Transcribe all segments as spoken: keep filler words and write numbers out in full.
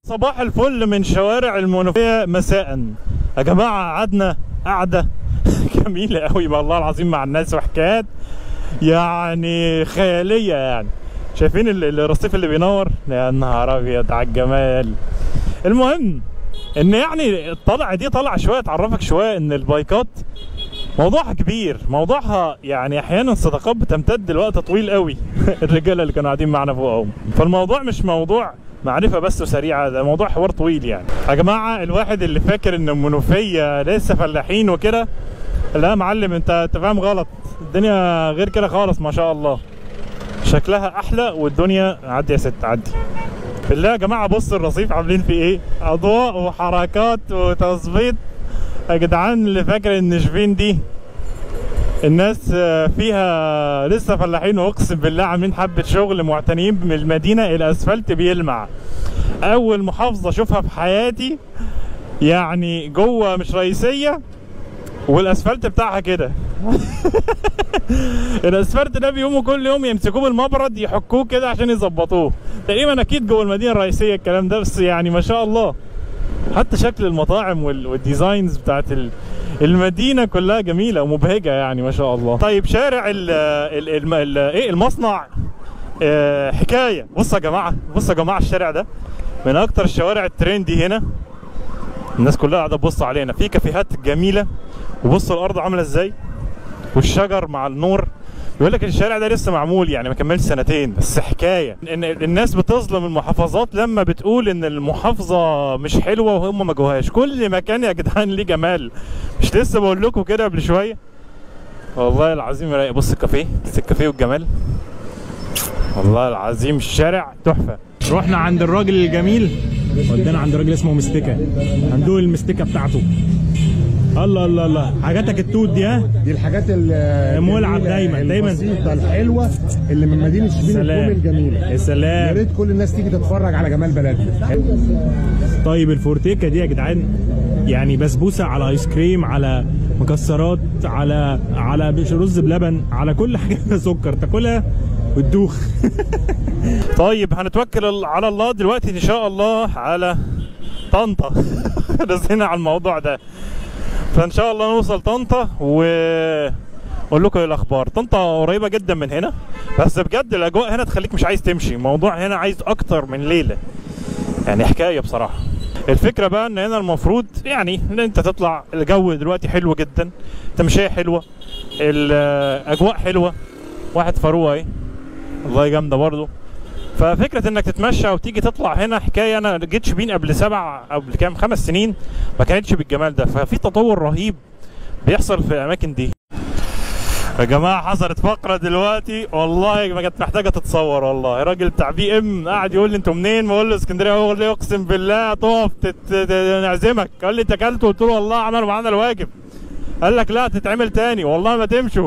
صباح الفل من شوارع المنوفية مساء يا جماعة. قعدنا قعدة جميلة قوي والله العظيم مع الناس وحكايات يعني خيالية. يعني شايفين الرصيف اللي بينور؟ يا نهار ابيض على الجمال. المهم ان يعني الطلعة دي طلعة شوية تعرفك شوية ان البايكات موضوعها كبير، موضوعها يعني احيانا صداقات بتمتد لوقت طويل قوي. الرجاله اللي كانوا قاعدين معانا فوقهم، فالموضوع مش موضوع معرفه بس وسريعه، ده موضوع حوار طويل. يعني يا جماعه الواحد اللي فاكر ان المنوفيه لسه فلاحين وكده، لا يا معلم، انت انت فاهم غلط. الدنيا غير كده خالص ما شاء الله، شكلها احلى والدنيا. عدي يا ست عدي بالله يا جماعه. بص الرصيف عاملين فيه ايه، اضواء وحركات وتظبيط يا جدعان. اللي فاكر ان شبين دي الناس فيها لسه فلاحين، واقسم بالله عاملين حبه شغل، معتنيين بالمدينه. الاسفلت بيلمع، اول محافظه اشوفها في حياتي يعني جوه مش رئيسيه والاسفلت بتاعها كده. الاسفلت ده بيقوموا كل يوم يمسكوه بالمبرد يحكوه كده عشان يظبطوه. تقريبا اكيد جوه المدينه الرئيسيه الكلام ده، بس يعني ما شاء الله. حتى شكل المطاعم والديزاينز بتاعت المدينه كلها جميله ومبهجه يعني ما شاء الله. طيب شارع ال ال ال ال ايه المصنع اه حكايه. بصوا يا جماعه، بصوا يا جماعه، الشارع ده من اكتر الشوارع الترندي هنا. الناس كلها قاعده تبص علينا، في كافيهات جميله، وبصوا الارض عامله ازاي والشجر مع النور. بيقول لك الشارع ده لسه معمول يعني ما كملش سنتين، بس حكايه. ان الناس بتظلم المحافظات لما بتقول ان المحافظه مش حلوه وهم ما جوهاش. كل مكان يا جدعان ليه جمال، مش لسه بقول لكم كده قبل شويه؟ والله العظيم رايق. بص الكافيه، بص الكافيه والجمال، والله العظيم الشارع تحفه. رحنا عند الراجل الجميل، ودينا عند راجل اسمه مستكه، هندوق المستكه بتاعته. الله الله الله، حاجاتك التوت دي. ها دي الحاجات الملعب دايما دايما الحلوه اللي من مدينه شبين الكوم الجميله. يا سلام، يا ريت كل الناس تيجي تتفرج على جمال بلدنا. طيب الفورتيكا دي يا جدعان يعني بسبوسه على ايس كريم على مكسرات على على رز بلبن على كل حاجه فيها سكر تاكلها وتدوخ. طيب هنتوكل على الله دلوقتي ان شاء الله على طنطا. رسينا على الموضوع ده، فان شاء الله نوصل طنطا واقول لكم ايه الاخبار. طنطا قريبه جدا من هنا، بس بجد الاجواء هنا تخليك مش عايز تمشي. الموضوع هنا عايز اكتر من ليله، يعني حكايه بصراحه. الفكره بقى ان هنا المفروض يعني ان انت تطلع، الجو دلوقتي حلو جدا، التمشيه حلوه، الاجواء حلوه. واحد فاروق اهي والله جامده برضو. ففكره انك تتمشى وتيجي تطلع هنا حكايه. انا جيت شبين قبل سبع قبل كام خمس سنين ما كانتش بالجمال ده، ففي تطور رهيب بيحصل في الاماكن دي يا جماعه. حصلت فقره دلوقتي والله ما كانت محتاجه تتصور. والله راجل بتاع بي ام قاعد يقول لي انتوا منين؟ بقول له اسكندريه. هو لي اقسم بالله تقف نعزمك. قال لي انت اكلت؟ قلت له والله عملوا معانا الواجب. قال لك لا تتعمل تاني والله ما تمشوا.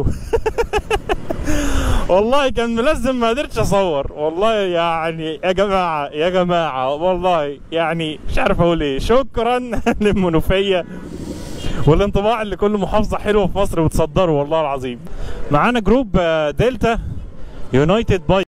والله كان ملزم ما قدرتش اصور. والله يعني يا جماعه يا جماعه والله يعني مش عارف اقول ايه. شكرا للمنوفيه والانطباع اللي كل محافظه حلوه في مصر بتصدره والله العظيم. معانا جروب دلتا يونايتد بايك.